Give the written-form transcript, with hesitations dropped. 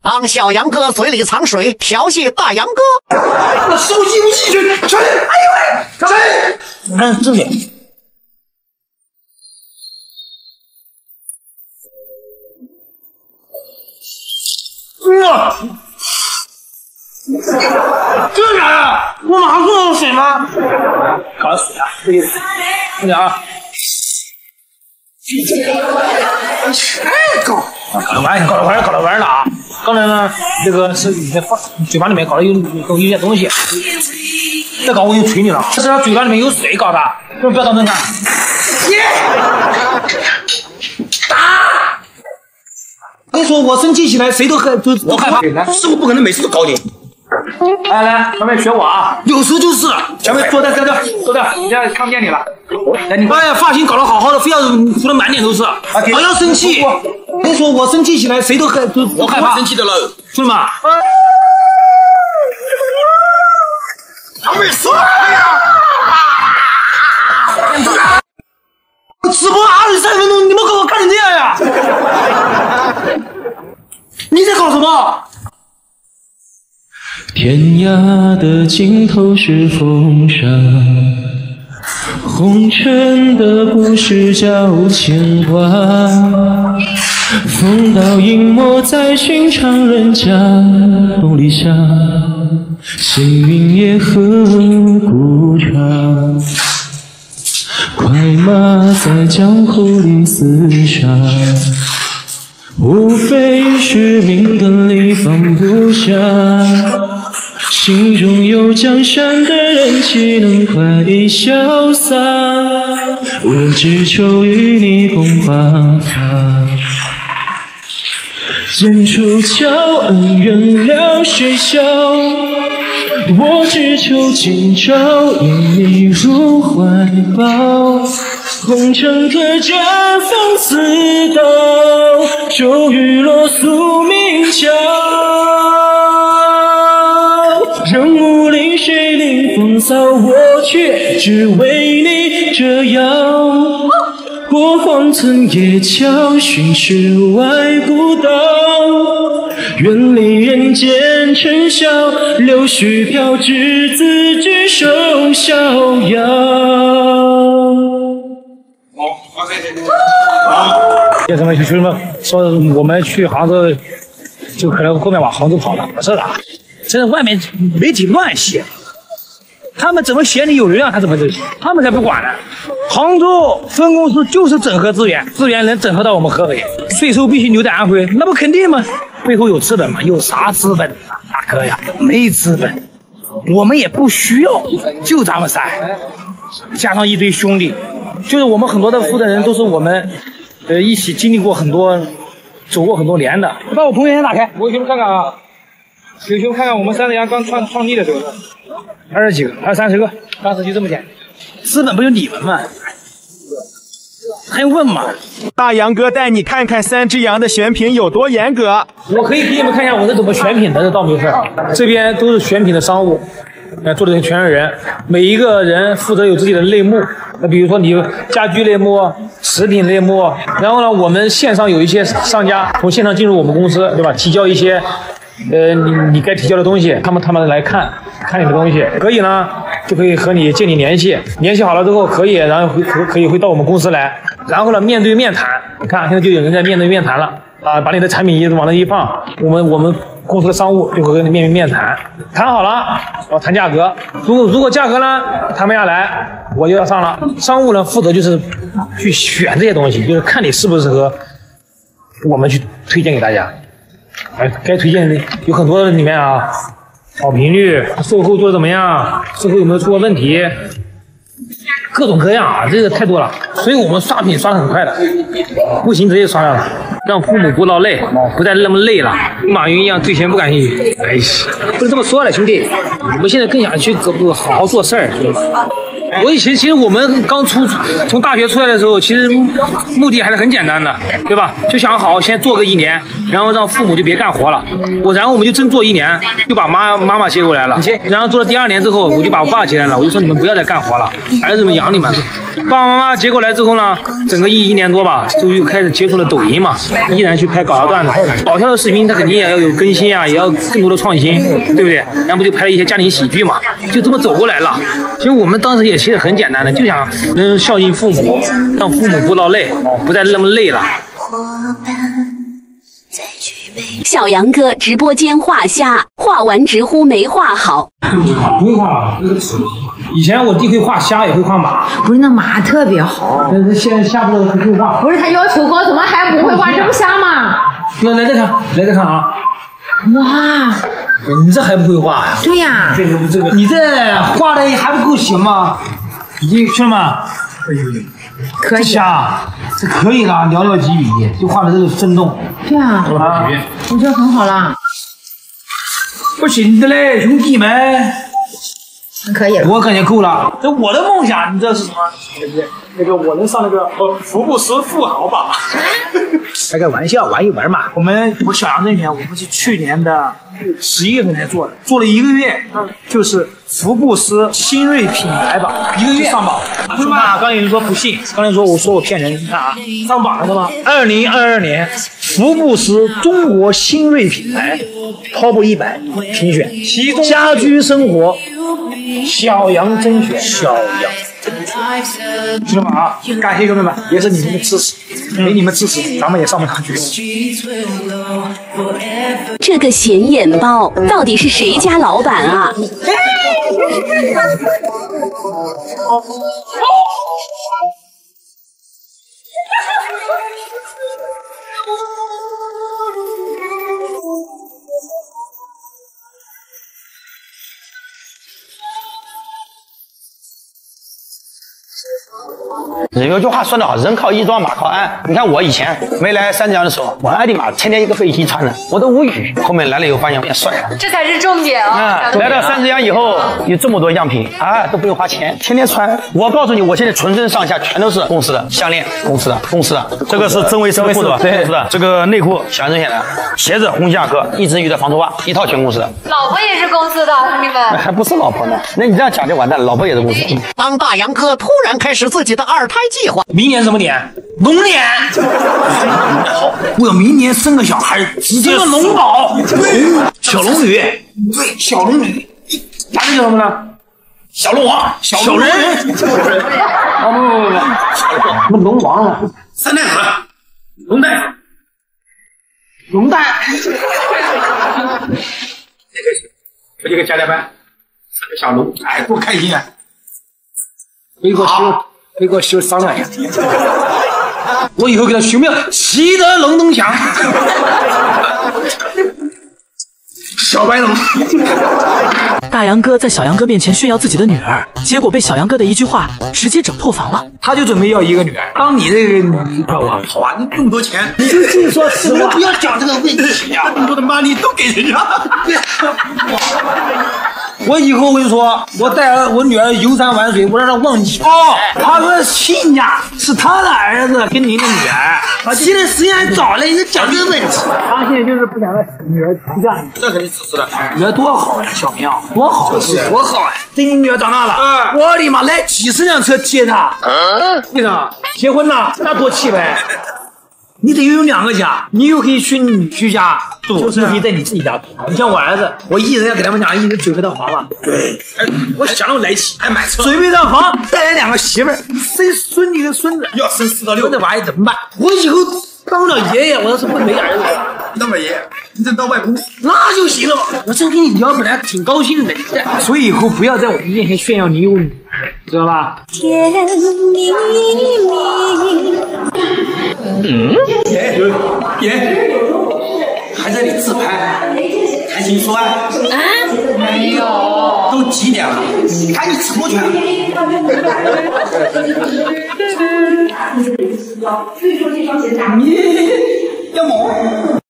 当小杨哥嘴里藏水，调戏大杨哥。 我手机不进去，小心！哎呦喂，小心！ 看这里。 这啥呀？我马上弄水吗？ 搞点水啊，对，快点啊！ 太高， 搞得完，搞得完了啊！刚才呢，这个是你在放嘴巴里面搞的有点东西，再搞我就捶你了。这是他嘴巴里面有水搞的，不要当真看。 打！ 我跟你说，我生气起来谁都害怕。 师傅不可能每次都搞你。 来，小妹学我啊！ 有时候就是， 小妹坐这，你这样看不见你了。来，你哎呀，发型搞得好好的，非要涂得满脸都是，不要生气。 我跟你说，我生气起来谁都害怕。 生气的了， 兄弟们。 小妹说呀！直播23分钟，你们给我看成这样呀？你在搞什么？ 天涯的尽头是风沙，红尘的故事叫牵挂。风刀隐没在寻常人家，冬篱下，行云野鹤古刹。快马在江湖里厮杀。 无非是命根里放不下，心中有江山的人岂能快意潇洒？我只求与你共华发，剑出鞘，恩怨了谁笑？我只求今朝拥你入怀抱。 红尘客栈风似刀，骤雨落宿命桥。人无令谁领风骚，我却只为你折腰。过荒村野桥，寻世外古道。远离人间尘嚣，柳絮飘至自知守逍遥。 先生们、兄弟们说我们去杭州，就可能后面往杭州跑了，不是的，现在外面媒体乱写，他们怎么写你有流量，他怎么就他们才不管呢。杭州分公司就是整合资源，资源能整合到我们合肥，税收必须留在安徽，那不肯定吗？背后有资本吗？有啥资本啊，大哥呀，没资本，我们也不需要，就咱们仨，加上一堆兄弟。 就是我们很多的负责人都是我们，一起经历过很多，走过很多年的。把我朋友圈打开，我给你们看看啊，给兄们看看我们三只羊刚创立的时候，20几个，还有30个，当时就这么点，资本不就你们吗？还用问吗？ 大杨哥带你看看3只羊的选品有多严格。 我可以给你们看一下我是怎么选品的，这倒没事。这边都是选品的商务。 做的全是人，每一个人负责有自己的类目。那比如说你家居类目、食品类目，然后呢，我们线上有一些商家从线上进入我们公司，对吧？提交一些，你该提交的东西，他们来看你的东西，可以呢，就可以和你建立联系，联系好了之后可以，然后会到我们公司来，然后呢面对面谈。你看现在就有人在面对面谈了啊，把你的产品一往那一放，我们。 公司的商务就会跟你面对面谈，谈好了，然后谈价格。如果价格呢谈不下来，我就要上了。商务呢负责就是去选这些东西，就是看你适不适合，我们去推荐给大家。该推荐的有很多里面啊，好评率，售后做的怎么样，售后有没有出过问题，各种各样啊，这个太多了。所以我们刷屏刷得很快的，不行直接刷上了。 让父母不劳累，不再那么累了。马云一样对钱不感兴趣。哎呀，不能这么说了，兄弟，我们现在更想去好好做事儿，兄弟们。 我以前其实我们刚从大学出来的时候，其实目的还是很简单的，对吧？就想好先做个1年，然后让父母就别干活了。然后我们就真做1年，就把妈妈接过来了。然后做了第2年之后，我就把我爸接来了，我就说你们不要再干活了，儿子们养你们。爸爸妈妈接过来之后呢，整个一年多吧，就开始接触了抖音嘛，依然去拍搞笑段子，搞笑的视频它肯定也要有更新啊，也要更多的创新，对不对？然后不就拍了一些家庭喜剧嘛，就这么走过来了。其实我们当时也其实很简单的，就想能孝敬父母，让父母不劳累，不再那么累了。 小杨哥直播间画虾，画完直呼没画好。 不会画，以前我弟会画虾，也会画马。 不是那马特别好， 现在虾不知道会画。 不是他要求高，怎么还不会画这么虾嘛？ 来再看啊！ 哇， 你这还不会画呀？ 对呀， 你这画的还不够行吗？ 已经兄弟们， 可以虾这可以了，寥寥几笔就画的这个生动。 对啊，我觉得很好了。 不行的嘞，兄弟们。 可以了， 我感觉够了。这我的梦想，你知道是什么？ 那个我能上那个福布斯富豪榜。 开个玩笑，玩一玩嘛。我小杨证券，我们是去年的11月份才做的，做了1个月，就是福布斯新锐品牌榜，1个月上榜。是吧？刚才有人说不信，刚才说我骗人，你看啊，上榜了是吗？2022年福布斯中国新锐品牌 Top 100评选，其中家居生活小杨甄选，小杨。兄弟们啊，感谢兄弟们，也是你们的支持，没你们支持，咱们也上不上去。 这个显眼包到底是谁家老板啊？ 有句话说得好，人靠衣装，马靠鞍。你看我以前没来三江的时候，我爱的妈，天天一个背心穿着，我都无语。后面来了以后，发现变帅了， 这才是重点啊！ 来到三只羊以后，有这么多样品啊，都不用花钱，天天穿。我告诉你，我现在浑身上下全都是公司的项链，公司的。这个是真维斯裤子吧？对，公司的。这个内裤小杨甄选的，鞋子红夏克，一只鱼的防脱袜，一套全公司的。 老婆也是公司的，兄弟们。 还不是老婆呢？那你这样讲就完蛋了，老婆也是公司的。 当大杨哥突然开始自己的2胎计划， 明年什么年？ 龙年。好，我要明年生个小孩，直接龙宝，小龙女。对，小龙女。 咱们叫什么呢？ 小龙王，小人。 不，龙王了。 3代子，龙代。这个加班，小龙，哎，多开心啊！ 给我媳妇商量一下，我以后给他取名习得龙东强， 小白龙。 大杨哥在小杨哥面前炫耀自己的女儿，结果被小杨哥的一句话直接整破防了。 他就准备要一个女儿。当你这个女儿好啊，你那么多钱，你就净说实话，不要讲这个问题啊！那么多的 money 都给人家。我以后我跟你说，我带我女儿游山玩水，我让她忘记。哦，他说亲家是他的儿子跟您的女儿，现在时间还早了，你讲这个问题。他现在就是不想让女儿出嫁，这肯定支持的。女儿多好呀，小明，多好是多好呀！等你女儿长大了，我的妈，来几10辆车接她。为啥？结婚了，那多气派。你得有2个家，你又可以去你女婿家住，就是可以在你自己家住。你像我儿子，我一人要给他们家一人准备套房了。对，我想要来气，还买车，准备套房，带来2个媳妇儿，生孙女跟孙子，要生4到6，这玩意怎么办？我以后当了爷爷，我要是不没儿子，当了爷爷，你得当外公，那就行了。我真跟你聊，本来挺高兴的，所以以后不要在我们面前炫耀你有女儿，知道吧？ 甜蜜蜜。 爷，还在你自拍，谈情说爱啊？没有，都几点了？赶紧吃过去。你要么。